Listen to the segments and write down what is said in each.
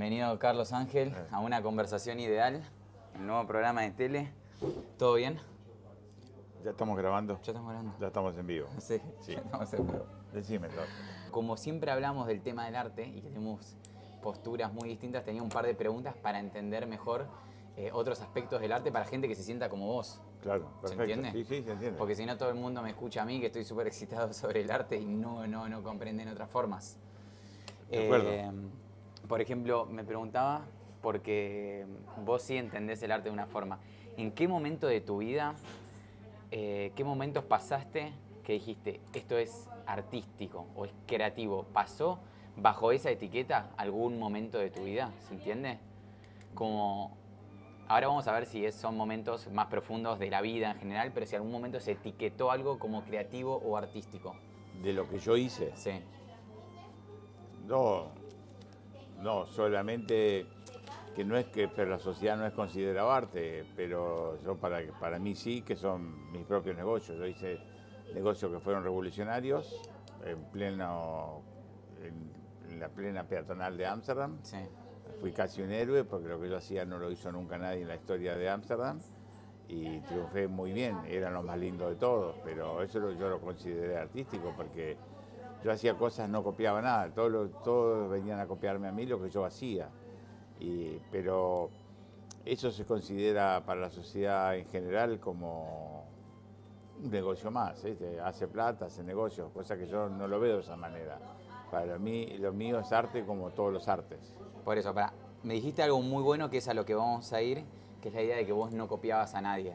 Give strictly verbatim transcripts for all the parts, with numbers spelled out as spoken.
Bienvenido, Carlos Ángel, a Una Conversación Ideal, el nuevo programa de tele. ¿Todo bien? ¿Ya estamos grabando? Ya estamos grabando. Ya estamos en vivo. Sí, Sí. ya estamos en vivo. Decime, entonces. Como siempre hablamos del tema del arte y que tenemos posturas muy distintas, tenía un par de preguntas para entender mejor eh, otros aspectos del arte para gente que se sienta como vos. Claro, ¿Se perfecto. entiende? Sí, sí, se entiende. Porque si no todo el mundo me escucha a mí, que estoy súper excitado sobre el arte y no, no, no comprenden otras formas. De acuerdo. Eh, por ejemplo, me preguntaba, porque vos sí entendés el arte de una forma, ¿en qué momento de tu vida, eh, qué momentos pasaste que dijiste, esto es artístico o es creativo? ¿Pasó bajo esa etiqueta algún momento de tu vida? ¿Se entiende? Como, ahora vamos a ver si es, son momentos más profundos de la vida en general, pero si algún momento se etiquetó algo como creativo o artístico. De lo que yo hice. Sí. No, no, solamente que no es que, pero la sociedad no es considerado arte, pero yo para, para mí sí, que son mis propios negocios. Yo hice negocios que fueron revolucionarios en pleno, en, en la plena peatonal de Ámsterdam. Sí. Fui casi un héroe porque lo que yo hacía no lo hizo nunca nadie en la historia de Ámsterdam y triunfé muy bien, eran los más lindos de todos, pero eso lo, yo lo consideré artístico porque yo hacía cosas, no copiaba nada, todos, los, todos venían a copiarme a mí lo que yo hacía, y, pero eso se considera para la sociedad en general como un negocio más, ¿eh? Hace plata, hace negocios, cosa que yo no lo veo de esa manera. Para mí lo mío es arte como todos los artes. Por eso, para, me dijiste algo muy bueno que es a lo que vamos a ir, que es la idea de que vos no copiabas a nadie.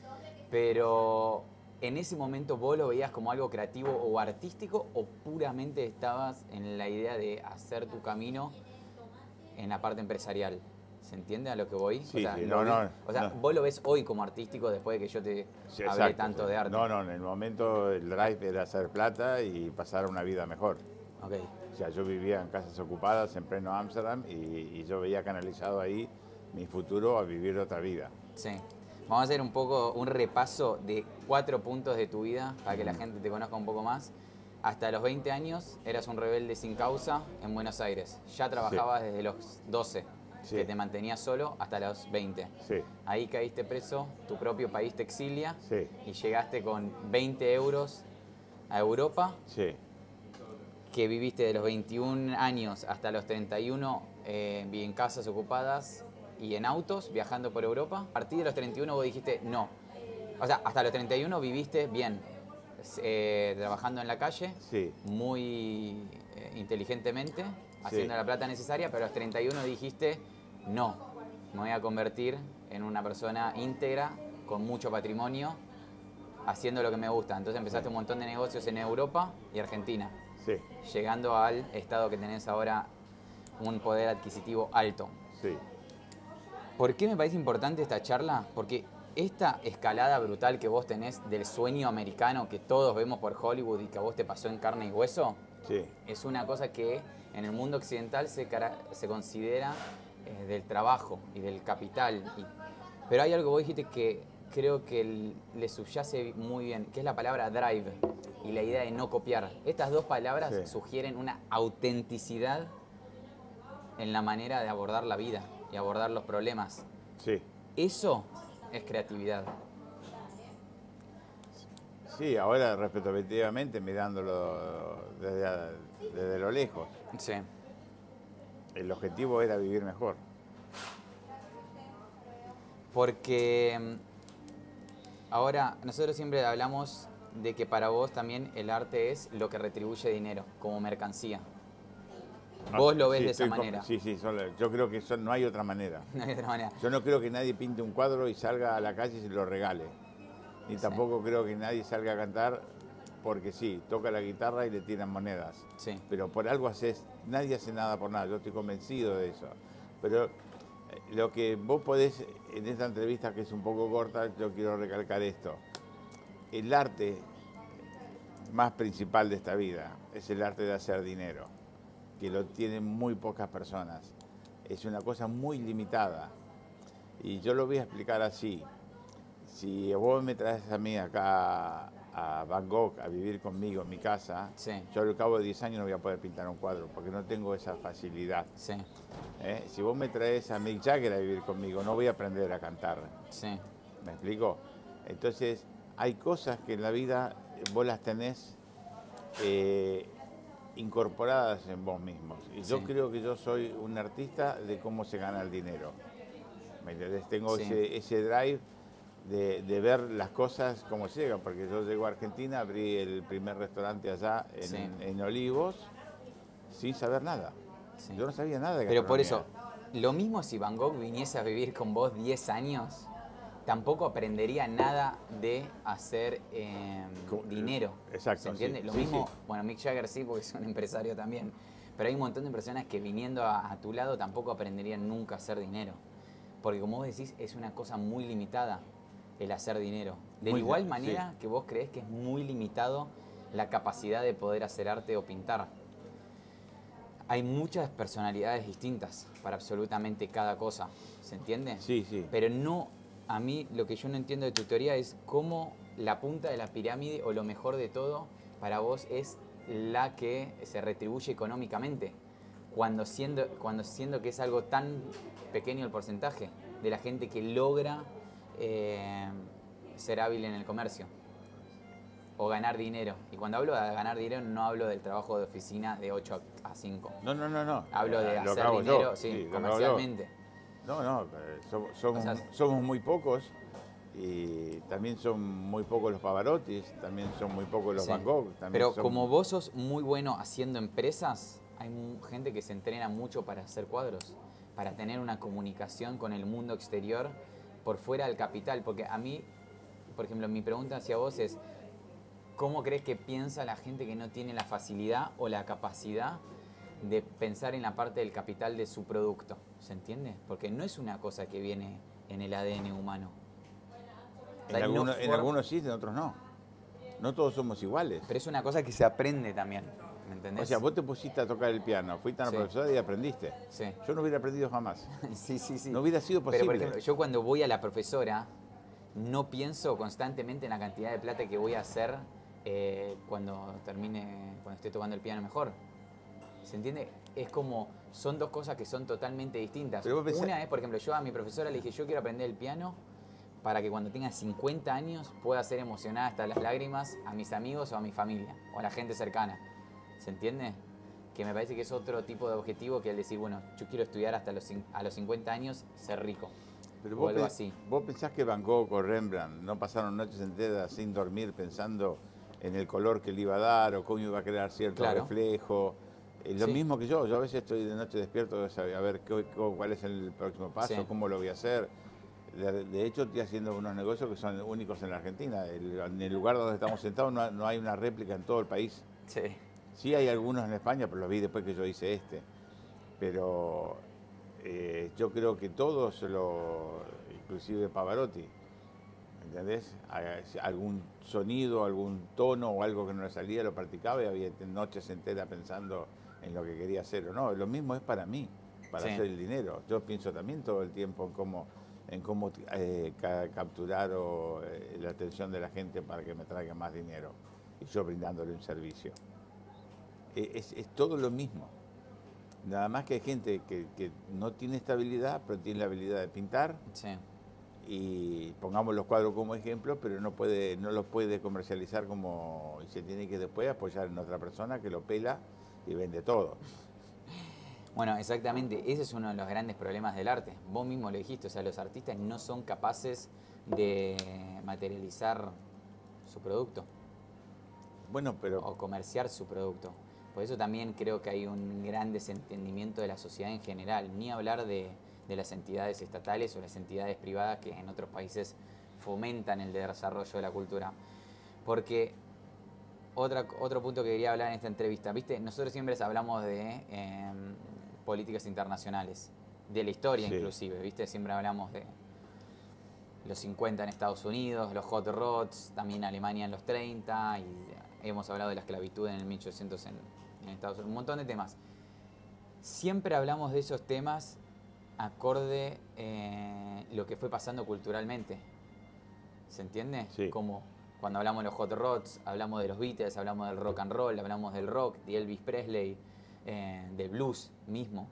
Pero en ese momento vos lo veías como algo creativo o artístico o puramente estabas en la idea de hacer tu camino en la parte empresarial. ¿Se entiende a lo que voy? Sí, o sea, sí, lo no, vi- no, o sea no. vos lo ves hoy como artístico después de que yo te Sí, hablé exacto, tanto sí. de arte. No, no, en el momento el drive era hacer plata y pasar una vida mejor. Ok. O sea, yo vivía en casas ocupadas en pleno Ámsterdam y, y yo veía canalizado ahí mi futuro a vivir otra vida. Sí. Vamos a hacer un poco un repaso de cuatro puntos de tu vida para que la gente te conozca un poco más. Hasta los veinte años eras un rebelde sin causa en Buenos Aires. Ya trabajabas desde los doce, Sí. que te mantenías solo hasta los veinte. Sí, Ahí caíste preso, tu propio país te exilia sí, y llegaste con veinte euros a Europa, sí, que viviste de los veintiún años hasta los treinta y uno eh, en casas ocupadas y en autos, viajando por Europa. A partir de los treinta y uno vos dijiste no. O sea, hasta los treinta y uno viviste bien, eh, trabajando en la calle, sí, muy eh, inteligentemente, haciendo la plata necesaria, pero a los treinta y uno dijiste no, me voy a convertir en una persona íntegra, con mucho patrimonio, haciendo lo que me gusta. Entonces empezaste un montón de negocios en Europa y Argentina, sí, llegando al estado que tenés ahora, un poder adquisitivo alto. sí. ¿Por qué me parece importante esta charla? Porque esta escalada brutal que vos tenés del sueño americano que todos vemos por Hollywood y que a vos te pasó en carne y hueso, Sí, es una cosa que en el mundo occidental se, cara- se considera eh, del trabajo y del capital. Y- pero hay algo que vos dijiste que creo que l- le subyace muy bien, que es la palabra drive y la idea de no copiar. Estas dos palabras Sí. sugieren una autenticidad en la manera de abordar la vida y abordar los problemas. sí. Eso es creatividad. Sí, ahora retrospectivamente mirándolo desde, a- desde lo lejos, Sí. el objetivo era vivir mejor. Porque mm, ahora nosotros siempre hablamos de que para vos también el arte es lo que retribuye dinero, como mercancía. Vos lo ves Sí, de esa estoy con- manera. Sí, sí, solo- yo creo que eso no hay otra manera. No hay otra manera. Yo no creo que nadie pinte un cuadro y salga a la calle y se lo regale. Ni Sí. tampoco creo que nadie salga a cantar porque sí, toca la guitarra y le tiran monedas. Sí. Pero por algo haces, nadie hace nada por nada, yo estoy convencido de eso. Pero eh, lo que vos podés, en esta entrevista que es un poco corta, yo quiero recalcar esto. El arte más principal de esta vida es el arte de hacer dinero, que lo tienen muy pocas personas. Es una cosa muy limitada. Y yo lo voy a explicar así. Si vos me traes a mí acá a Van Gogh a vivir conmigo en mi casa, Sí. yo al cabo de diez años no voy a poder pintar un cuadro porque no tengo esa facilidad. Sí, ¿eh? Si vos me traes a Mick Jagger a vivir conmigo, no voy a aprender a cantar. sí, ¿Me explico? Entonces, hay cosas que en la vida vos las tenés eh, incorporadas en vos mismos. Y yo Sí. creo que yo soy un artista de cómo se gana el dinero. ¿Me entendés? Tengo Sí. ese, ese drive de, de ver las cosas como llegan, porque yo llego a Argentina, abrí el primer restaurante allá en, Sí. en Olivos, sin saber nada. sí. Yo no sabía nada de Pero por eso, gastronomía. lo mismo si Van Gogh viniese a vivir con vos diez años, tampoco aprendería nada de hacer eh, Co- dinero. exacto, ¿Se entiende? sí, Lo sí, mismo, sí. bueno, Mick Jagger sí, porque es un empresario también. Pero hay un montón de personas que viniendo a, a tu lado tampoco aprenderían nunca a hacer dinero. Porque como vos decís, es una cosa muy limitada el hacer dinero. De Muy igual li- manera sí. que vos creés que es muy limitado la capacidad de poder hacer arte o pintar. Hay muchas personalidades distintas para absolutamente cada cosa, ¿se entiende? Sí, sí. Pero no, a mí lo que yo no entiendo de tu teoría es cómo la punta de la pirámide o lo mejor de todo para vos es la que se retribuye económicamente, cuando siendo, cuando siendo que es algo tan pequeño el porcentaje de la gente que logra eh, ser hábil en el comercio o ganar dinero. Y cuando hablo de ganar dinero no hablo del trabajo de oficina de ocho a cinco. No, no, no, no. Hablo de Lo que hacer hago yo, dinero, sí, sí, lo que hago yo. comercialmente. No, no, eh, somos, somos, O sea, somos muy pocos y también son muy pocos los Pavarottis, también son muy pocos los Sí. Van Gogh. También Pero son- como vos sos muy bueno haciendo empresas, hay mu- gente que se entrena mucho para hacer cuadros, para tener una comunicación con el mundo exterior por fuera del capital. Porque a mí, por ejemplo, mi pregunta hacia vos es, ¿cómo crees que piensa la gente que no tiene la facilidad o la capacidad de pensar en la parte del capital de su producto? ¿Se entiende? Porque no es una cosa que viene en el A D N humano. En, Hay no algunos, en forma- algunos sí, en otros no. No todos somos iguales. Pero es una cosa que se aprende también, ¿me entendés? O sea, vos te pusiste a tocar el piano, fuiste a la Sí. profesora y aprendiste. Sí. Yo no hubiera aprendido jamás. Sí, sí, sí. No hubiera sido Pero, por posible. ejemplo, yo cuando voy a la profesora, no pienso constantemente en la cantidad de plata que voy a hacer eh, cuando termine, cuando esté tocando el piano mejor. ¿Se entiende? Es como, son dos cosas que son totalmente distintas. Pero vos pensás- Una es, por ejemplo, yo a mi profesora le dije, yo quiero aprender el piano para que cuando tenga cincuenta años pueda hacer emocionada hasta las lágrimas a mis amigos o a mi familia o a la gente cercana. ¿Se entiende? Que me parece que es otro tipo de objetivo que el decir, bueno, yo quiero estudiar hasta los, cin- a los cincuenta años, ser rico. Pero o vos, algo pe- así. vos pensás que Van Gogh o Rembrandt no pasaron noches enteras sin dormir pensando en el color que le iba a dar o cómo iba a crear cierto Claro. reflejo. Eh, lo Sí. mismo que yo, yo a veces estoy de noche despierto a ver qué- qué- cuál es el próximo paso, Sí. cómo lo voy a hacer. De, de hecho, estoy haciendo unos negocios que son únicos en la Argentina. El- en el lugar donde estamos sentados no, ha- no hay una réplica en todo el país. Sí. Sí hay algunos en España, pero los vi después que yo hice este. Pero eh, yo creo que todos, lo, inclusive Pavarotti, ¿entendés? A- Algún sonido, algún tono o algo que no le salía, lo practicaba y había noches enteras pensando en lo que quería hacer o no. Lo mismo es para mí, para Sí. hacer el dinero. Yo pienso también todo el tiempo en cómo, en cómo eh, ca- capturar o, eh, la atención de la gente para que me traiga más dinero y yo brindándole un servicio. Eh, Es, es todo lo mismo. Nada más que hay gente que, que no tiene estabilidad, pero tiene la habilidad de pintar Sí. y pongamos los cuadros como ejemplo, pero no puede, no los puede comercializar como y se tiene que después apoyar en otra persona que lo pela y vende todo. Bueno, exactamente, ese es uno de los grandes problemas del arte. Vos mismo lo dijiste, o sea, los artistas no son capaces de materializar su producto Bueno, pero o comerciar su producto. Por eso también creo que hay un gran desentendimiento de la sociedad en general, ni hablar de, de las entidades estatales o las entidades privadas que en otros países fomentan el desarrollo de la cultura. Porque otra, otro punto que quería hablar en esta entrevista, ¿viste? Nosotros siempre hablamos de eh, políticas internacionales, de la historia Sí. inclusive, ¿viste? Siempre hablamos de los cincuenta en Estados Unidos, los hot rods, también Alemania en los treinta, y hemos hablado de la esclavitud en el mil ochocientos en, en Estados Unidos, un montón de temas. Siempre hablamos de esos temas acorde eh, lo que fue pasando culturalmente. ¿Se entiende? Sí. Como Cuando hablamos de los Hot Rods, hablamos de los Beatles, hablamos del rock and roll, hablamos del rock, de Elvis Presley, eh, del blues mismo.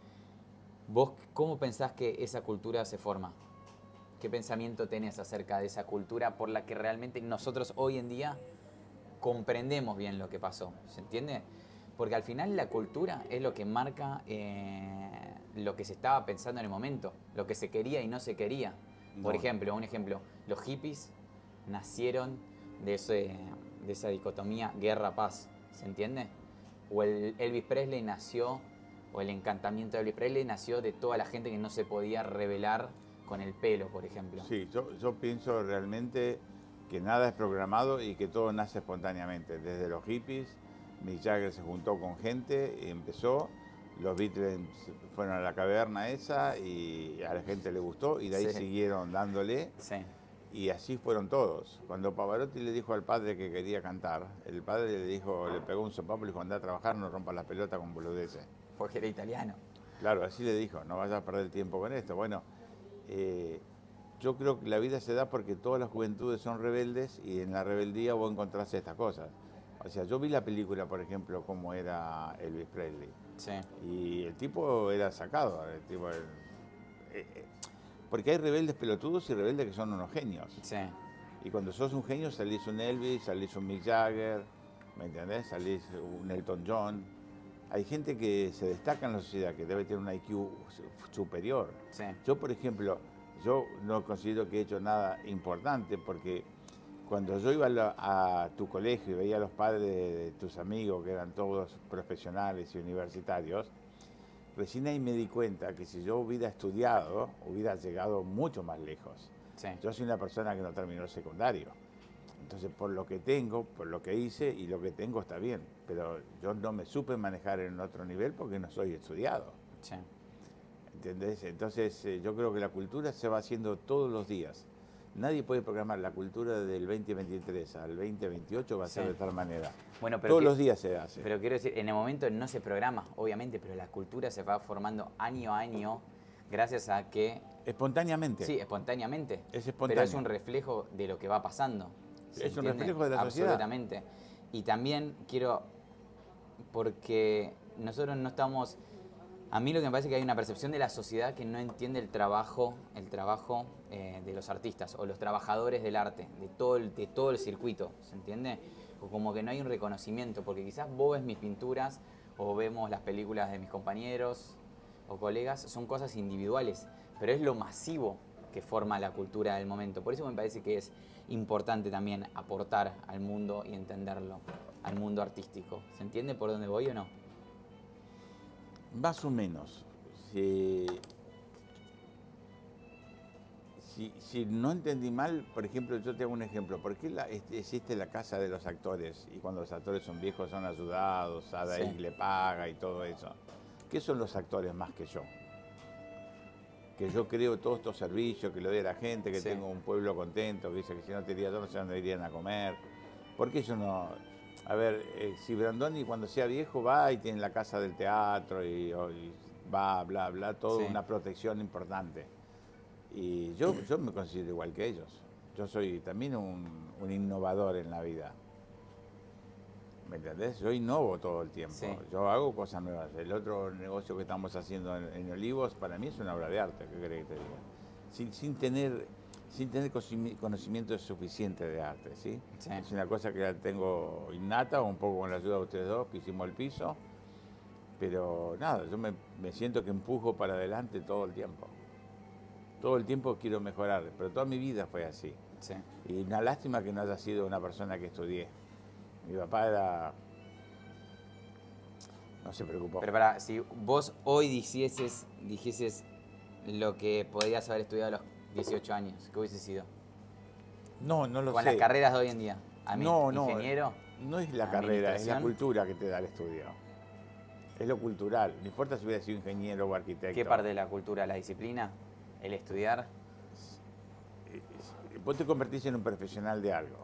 ¿Vos cómo pensás que esa cultura se forma? ¿Qué pensamiento tenés acerca de esa cultura por la que realmente nosotros hoy en día comprendemos bien lo que pasó? ¿Se entiende? Porque al final la cultura es lo que marca eh, lo que se estaba pensando en el momento, lo que se quería y no se quería. Por No. ejemplo, un ejemplo, los hippies nacieron de, ese, de esa dicotomía guerra-paz, ¿se entiende? O el Elvis Presley nació, o el encantamiento de Elvis Presley nació de toda la gente que no se podía rebelar con el pelo, por ejemplo. Sí, yo, yo pienso realmente que nada es programado y que todo nace espontáneamente. Desde los hippies, Mick Jagger se juntó con gente y empezó, los Beatles fueron a la caverna esa y a la gente le gustó y de ahí Sí. siguieron dándole. Sí, Y así fueron todos. Cuando Pavarotti le dijo al padre que quería cantar, el padre le dijo, le pegó un sopapo y le dijo, anda a trabajar, no rompas la pelota con boludeces. porque era italiano. Claro, así le dijo, no vayas a perder el tiempo con esto. Bueno, eh, yo creo que la vida se da porque todas las juventudes son rebeldes y en la rebeldía vos encontrás estas cosas. O sea, yo vi la película, por ejemplo, cómo era Elvis Presley. Sí, Y el tipo era sacado, el tipo... eh, eh, porque hay rebeldes pelotudos y rebeldes que son unos genios. sí, Y cuando sos un genio salís un Elvis, salís un Mick Jagger, ¿me entendés? Salís un Elton John. Hay gente que se destaca en la sociedad, que debe tener un I Q superior. sí. Yo, por ejemplo, yo no considero que he hecho nada importante porque cuando yo iba a, la- a tu colegio y veía a los padres de tus amigos, que eran todos profesionales y universitarios, recién ahí me di cuenta que si yo hubiera estudiado, hubiera llegado mucho más lejos. Sí. Yo soy una persona que no terminó el secundario. Entonces, por lo que tengo, por lo que hice y lo que tengo está bien. Pero yo no me supe manejar en otro nivel porque no soy estudiado. Sí. ¿Entendés? Entonces, eh, yo creo que la cultura se va haciendo todos los días. Nadie puede programar la cultura del veinte veintitrés al veinte veintiocho, va a ser Sí. de tal manera. Bueno, pero Todos que- los días se hace. Pero quiero decir, en el momento no se programa, obviamente, pero la cultura se va formando año a año gracias a que, Espontáneamente. sí, espontáneamente, Es espontáneo. pero es un reflejo de lo que va pasando. ¿se Es un entiende? reflejo de la sociedad. Absolutamente. Y también quiero, porque nosotros no estamos, a mí lo que me parece que hay una percepción de la sociedad que no entiende el trabajo, el trabajo eh, de los artistas o los trabajadores del arte, de todo el, de todo el circuito, ¿se entiende? O como que no hay un reconocimiento, porque quizás vos ves mis pinturas o vemos las películas de mis compañeros o colegas, son cosas individuales, pero es lo masivo que forma la cultura del momento. Por eso me parece que es importante también aportar al mundo y entenderlo, al mundo artístico. ¿Se entiende por dónde voy o no? Más o menos. Si, si, si no entendí mal, por ejemplo, yo te hago un ejemplo. ¿Por qué la- este- existe la casa de los actores? Y cuando los actores son viejos son ayudados, a Sí. ahí le paga y todo eso. ¿Qué son los actores más que yo? Que yo creo todos estos servicios, que lo doy a la gente, que Sí. tengo un pueblo contento, que dice que si no te iría yo no sé dónde irían a comer. ¿Por qué yo no...? A ver, eh, si Brandoni cuando sea viejo va y tiene la casa del teatro y, o- y va, bla, bla, todo Sí. una protección importante. Y yo, yo me considero igual que ellos. Yo soy también un, un innovador en la vida. ¿Me entendés? Yo innovo todo el tiempo. Sí. Yo hago cosas nuevas. El otro negocio que estamos haciendo en, en Olivos, para mí es una obra de arte, ¿qué querés que te diga? Sin, sin tener, sin tener conocimi- conocimiento suficiente de arte, ¿sí? Sí. Es una cosa que ya tengo innata, un poco con la ayuda de ustedes dos, que hicimos el piso. Pero nada, yo me, me siento que empujo para adelante todo el tiempo. Todo el tiempo quiero mejorar, pero toda mi vida fue así. Sí. Y una lástima que no haya sido una persona que estudié. Mi papá era... no se preocupó. Pero para, si vos hoy dijeses, dijeses lo que podrías haber estudiado a los dieciocho años, ¿qué hubiese sido? No, no lo Con sé. las carreras de hoy en día. A mí, No, no, ingeniero. No es la carrera, es la administración. cultura que te da el estudio. Es lo cultural. No importa si hubiera sido ingeniero o arquitecto. ¿Qué parte de la cultura? ¿La disciplina? ¿El estudiar? Vos te convertís en un profesional de algo.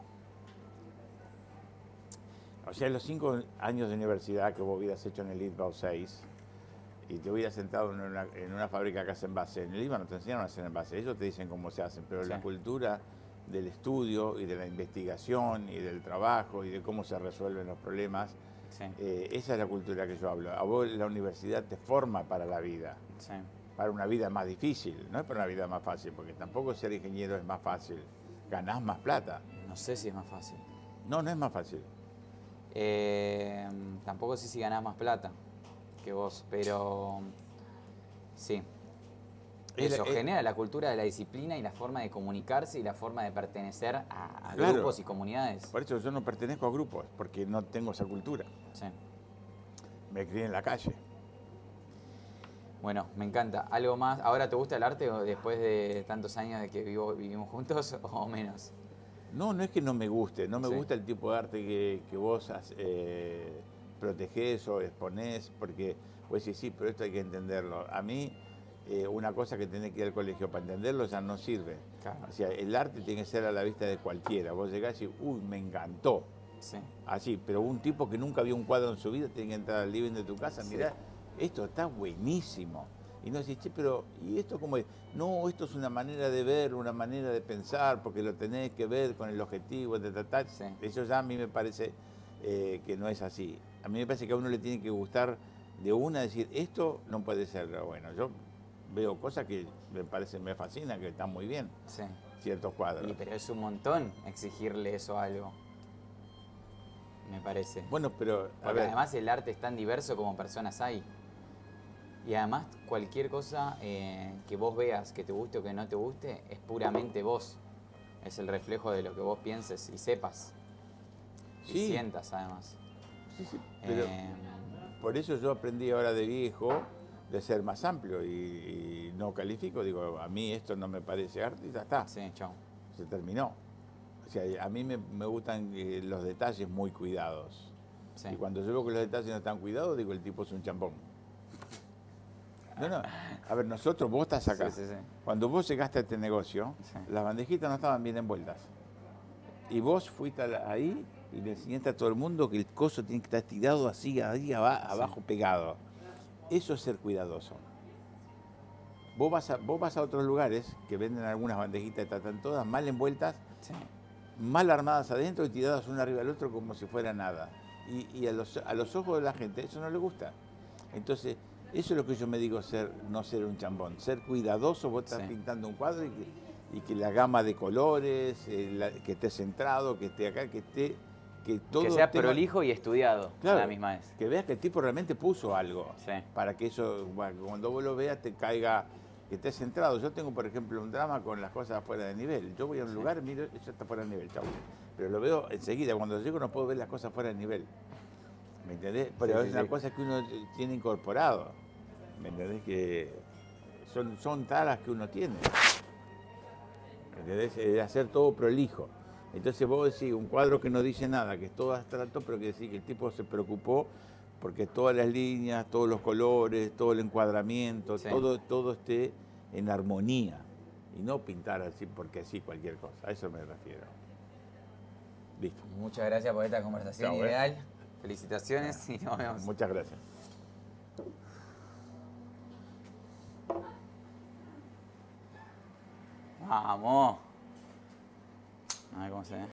O sea, los cinco años de universidad que vos hubieras hecho en el I T B A o seis y te hubieras sentado en una, en una fábrica que hace envase, en el I V A no te enseñaron a hacer envase, ellos te dicen cómo se hacen, pero Sí. la cultura del estudio y de la investigación y del trabajo y de cómo se resuelven los problemas. Sí. Eh, esa es la cultura que yo hablo. A vos la universidad te forma para la vida, Sí. para una vida más difícil, no es para una vida más fácil, porque tampoco ser ingeniero es más fácil. Ganás más plata. No sé si es más fácil. No, no es más fácil. Eh, tampoco sé si ganás más plata que vos, pero sí. Es Eso la- es- genera la cultura de la disciplina y la forma de comunicarse y la forma de pertenecer a, a Claro. grupos y comunidades. Por eso yo no pertenezco a grupos, porque no tengo esa cultura. Sí. Me crié en la calle. Bueno, me encanta. ¿Algo más? ¿Ahora te gusta el arte o después de tantos años de que vivo, vivimos juntos o menos? No, no es que no me guste, no me Sí. gusta el tipo de arte que, que vos eh, protegés o exponés, porque vos decís, sí, pero esto hay que entenderlo. A mí, eh, una cosa que tenés que ir al colegio para entenderlo ya no sirve. Claro. O sea, el arte tiene que ser a la vista de cualquiera. Vos llegás y, uy, me encantó. Sí. Así, pero un tipo que nunca vio un cuadro en su vida tiene que entrar al living de tu casa, Sí. mirá, esto está buenísimo. Y no decís, che, pero ¿y esto cómo es? No, esto es una manera de ver, una manera de pensar, porque lo tenés que ver con el objetivo, de tratar. Sí. Eso ya a mí me parece eh, que no es así. A mí me parece que a uno le tiene que gustar de una, decir, esto no puede ser. Bueno, yo veo cosas que me parecen, me fascinan, que están muy bien, Sí. ciertos cuadros. Y, pero es un montón exigirle eso a algo. Me parece. Bueno, pero, a Porque ver, además el arte es tan diverso como personas hay. Y además cualquier cosa eh, que vos veas, que te guste o que no te guste, es puramente vos. Es el reflejo de lo que vos pienses y sepas. Y Sí. sientas además. sí, sí, pero Eh, por eso yo aprendí ahora de viejo de ser más amplio y, y no califico, digo, a mí esto no me parece arte y ya está, sí, chau. se terminó. O sea, a mí me, me gustan eh, los detalles muy cuidados. Sí. Y cuando yo veo que los detalles no están cuidados, digo, el tipo es un champón. No, no. A ver, nosotros, vos estás acá. Sí, sí, sí. Cuando vos llegaste a este negocio, Sí. las bandejitas no estaban bien envueltas. Y vos fuiste a la- ahí y le enseñaste a todo el mundo que el coso tiene que estar tirado así, ahí aba- abajo pegado. Eso es ser cuidadoso. Vos vas, a, vos vas a otros lugares que venden algunas bandejitas, están todas mal envueltas, Sí. mal armadas adentro y tiradas una arriba del otro como si fuera nada. Y, y a, los, a los ojos de la gente eso no le gusta. Entonces, eso es lo que yo me digo, ser, no ser un chambón, ser cuidadoso. Vos estás Sí. pintando un cuadro y que, y que la gama de colores, eh, la- que esté centrado, que esté acá, que esté... Que, todo Que sea tenga- prolijo y estudiado Claro, a la misma vez. que veas que el tipo realmente puso algo. Sí. Para que eso, bueno, cuando vos lo veas, te caiga, que estés centrado. Yo tengo, por ejemplo, un drama con las cosas fuera de nivel. Yo voy a un Sí. lugar, miro, eso está fuera de nivel, chau. Pero lo veo enseguida, cuando llego no puedo ver las cosas fuera de nivel. ¿Me entendés? Pero Sí, es sí, una sí. cosa que uno tiene incorporado. ¿Me entendés? Que son, son taras que uno tiene. ¿Me entendés? Eh, hacer todo prolijo. Entonces vos decís, un cuadro que no dice nada, que es todo abstracto, pero que decís que el tipo se preocupó porque todas las líneas, todos los colores, todo el encuadramiento, Sí. todo, todo esté en armonía. Y no pintar así porque sí cualquier cosa. A eso me refiero. Listo. Muchas gracias por esta conversación Chau, eh. ideal. Felicitaciones y nos vemos. Muchas gracias. Vamos. A ver cómo se ve.